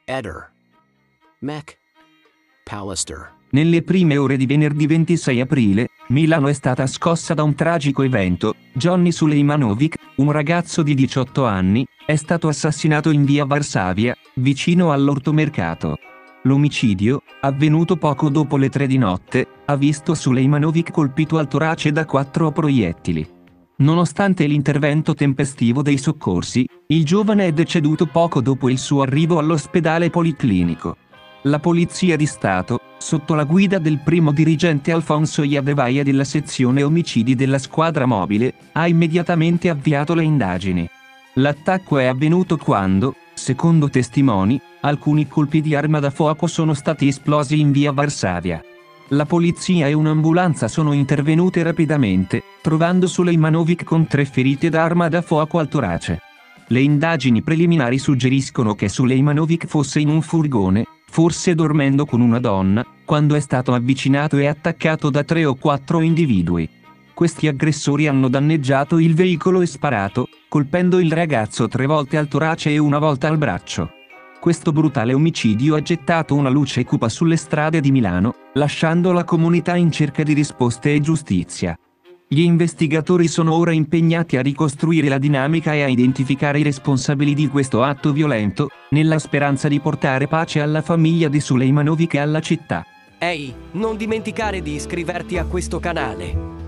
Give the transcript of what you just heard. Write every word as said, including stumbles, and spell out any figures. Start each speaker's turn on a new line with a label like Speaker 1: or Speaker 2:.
Speaker 1: Eder. Mac. Pallister.
Speaker 2: Nelle prime ore di venerdì ventisei aprile, Milano è stata scossa da un tragico evento. Johnny Sulejmanovic, un ragazzo di diciotto anni, è stato assassinato in via Varsavia, vicino all'ortomercato. L'omicidio, avvenuto poco dopo le tre di notte, ha visto Sulejmanovic colpito al torace da quattro proiettili. Nonostante l'intervento tempestivo dei soccorsi, il giovane è deceduto poco dopo il suo arrivo all'ospedale policlinico. La Polizia di Stato, sotto la guida del primo dirigente Alfonso Iadevaia della sezione omicidi della squadra mobile, ha immediatamente avviato le indagini. L'attacco è avvenuto quando, secondo testimoni, alcuni colpi di arma da fuoco sono stati esplosi in via Varsavia. La polizia e un'ambulanza sono intervenute rapidamente, trovando Sulejmanovic con tre ferite d'arma da fuoco al torace. Le indagini preliminari suggeriscono che Sulejmanovic fosse in un furgone, forse dormendo con una donna, quando è stato avvicinato e attaccato da tre o quattro individui. Questi aggressori hanno danneggiato il veicolo e sparato, colpendo il ragazzo tre volte al torace e una volta al braccio. Questo brutale omicidio ha gettato una luce cupa sulle strade di Milano, lasciando la comunità in cerca di risposte e giustizia. Gli investigatori sono ora impegnati a ricostruire la dinamica e a identificare i responsabili di questo atto violento, nella speranza di portare pace alla famiglia di Sulejmanovic e alla città.
Speaker 3: Ehi, non dimenticare di iscriverti a questo canale.